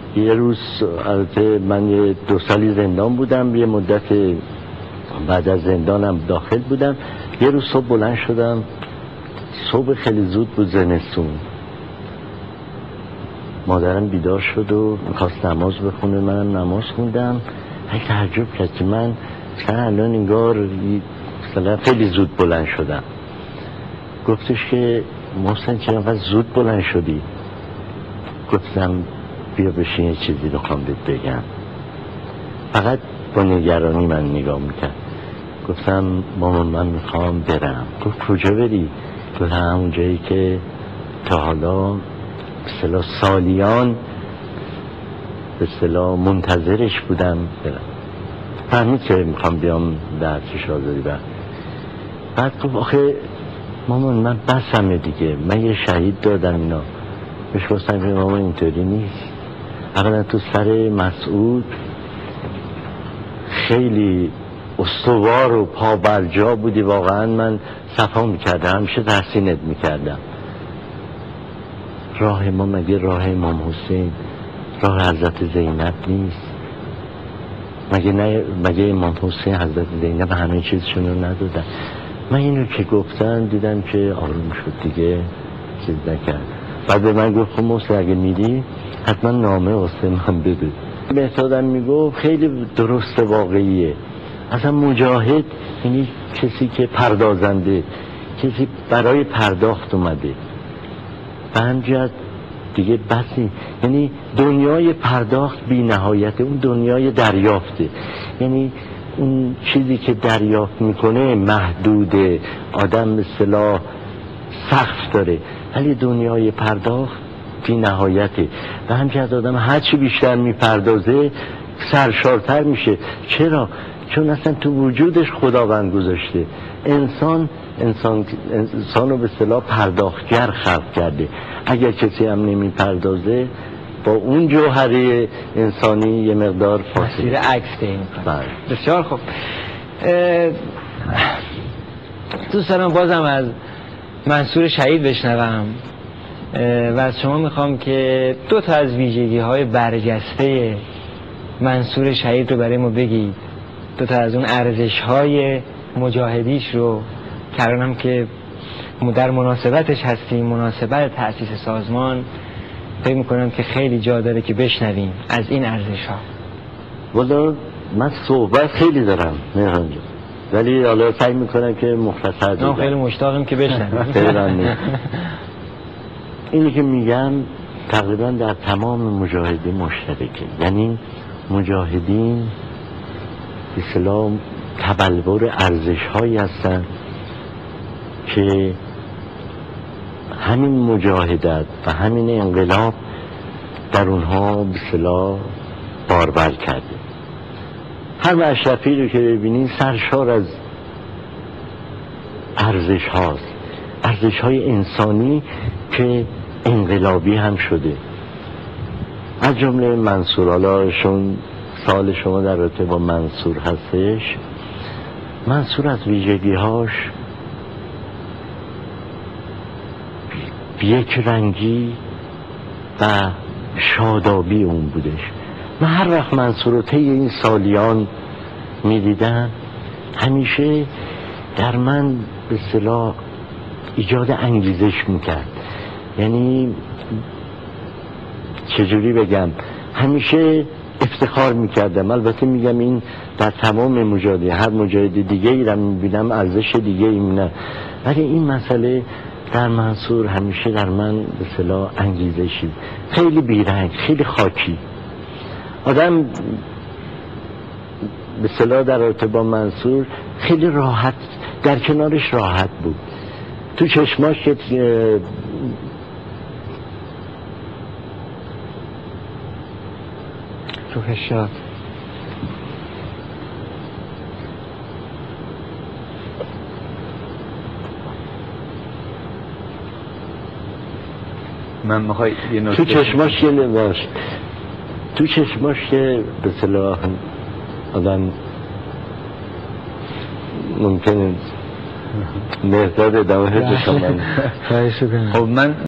یه روز البته من یه 2 سالی زندان بودم، یه مدت بعد از زندانم داخل بودم. یه روز صبح بلند شدم، صبح خیلی زود بود، زمستون. مادرم بیدار شد و میخواست نماز بخونه، منم نماز خوندم. هی تعجب کرد که من الان انگار مثلا خیلی زود بلند شدم. گفتش که محسن چرا انقدر زود بلند شدی؟ گفتم بیا بشین یه چیزی بخوام بهت بگم. فقط با نگرانی من نگاه میکرد. گفتم مامان من میخوام برم. گفت کجا بری؟ گفتم همون جایی که تا حالا به سالیان به منتظرش بودم برم. فهمید که میخوام بیام درسش آزادی. بعد گفت آخه مامان من بسمه دیگه، من یه شهید دادم اینا. بهش گفتم که مامان اینطوری نیست. اولا تو سر مسعود خیلی استوار و پا برجا بودی، واقعا من صفا میکردم، همیشه تحسینت میکردم. راه ما مگه راه امام حسین، راه حضرت زینب نیست؟ مگه امام حسین حضرت زینب همه چیزشون رو ندادن؟ من اینو که گفتن دیدم که آروم شد دیگه، چیز نکرد. بعد به من گفت خب محسن اگه میری حتما نامه واسه من بده. مهدادم میگفت خیلی درست واقعیه. اصلا مجاهد یعنی کسی که پردازنده، کسی برای پرداخت اومده. به همجهت دیگه بسی، یعنی دنیای پرداخت بی نهایته، اون دنیای دریافته. یعنی اون چیزی که دریافت میکنه محدوده، آدم به اصطلاح سقف داره، ولی دنیای پرداخت بی نهایته. و همچنین آدم هرچی بیشتر میپردازه سرشارتر میشه. چرا؟ چون اصلا تو وجودش خداوند گذاشته. انسان رو به اصطلاح پرداختگر خلق کرده. اگر کسی هم نمیپردازه با اون جوهره انسانی یه مقدار مسیر عکس طی میکنه. بسیار خوب. دوست دارم بازم از منصور شهید بشنوم و از شما میخوام که 2 تا از ویژگی های برجسته منصور شهید رو برای ما بگید. 2 تا از اون ارزش های مجاهدیش رو کردم که در مناسبتش هستیم، مناسبت تأسیس سازمان. فکر میکنم که خیلی جا داره که بشنویم از این ارزش ها. والا من صحبت خیلی دارم مهران جان، ولی حالا سعی میکنم که مختصر بگم. خیلی مشتاقم که بشنویم. اینی که میگم تقریبا در تمام مجاهدین مشترکه. یعنی مجاهدین به اصطلاح تبلور ارزش هایی هستن که همین مجاهدت و همین انقلاب در اونها به اصطلاح بارور کرده. هر اشرفی رو که ببینید سرشار از ارزش هاست، ارزش های انسانی که انقلابی هم شده. از جمله منصور، حالا شون سال شما در رابطه با منصور هستش. منصور از ویژگی هاش یک رنگی و شادابی اون بودش. من هر وقت منصور رو طی این سالیان میدیدم همیشه در من به اصطلاح ایجاد انگیزش میکرد. یعنی چجوری بگم، همیشه افتخار میکردم. البته میگم این در تمام مجاهدین، هر مجاهد دیگه ای رو میبینم ارزش دیگه ای میبینم، ولی این مسئله در منصور همیشه در من به اصطلاح انگیزشی، خیلی بیرنگ، خیلی خاکی. آدم به اصطلاح در رابطه با منصور خیلی راحت، در کنارش راحت بود. تو چشماش که روح شاد. من میخوای یه نکته تو چشماش که نباشت، تو چشماش که به اصطلاح آدم ممکنه مهداد ادامه بشم. خواهش می‌کنم. خب من